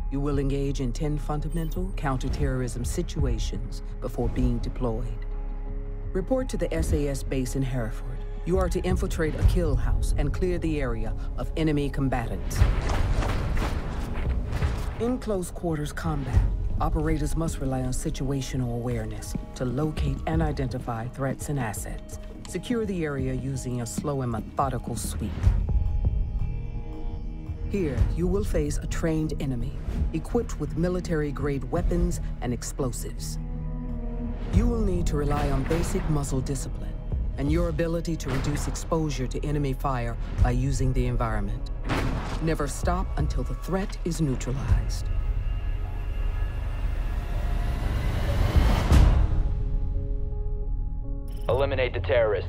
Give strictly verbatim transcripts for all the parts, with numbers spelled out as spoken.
You will engage in ten fundamental counterterrorism situations before being deployed. Report to the S A S base in Hereford. You are to infiltrate a kill house and clear the area of enemy combatants. In close quarters combat, operators must rely on situational awareness to locate and identify threats and assets. Secure the area using a slow and methodical sweep. Here, you will face a trained enemy, equipped with military-grade weapons and explosives. You will need to rely on basic muzzle discipline and your ability to reduce exposure to enemy fire by using the environment. Never stop until the threat is neutralized. Eliminate the terrorists.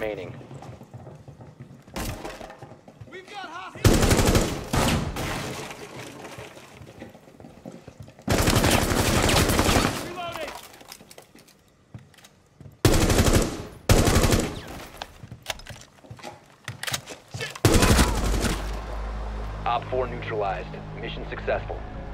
remaining. We've got hostiles! Reloading! Op four neutralized. Mission successful.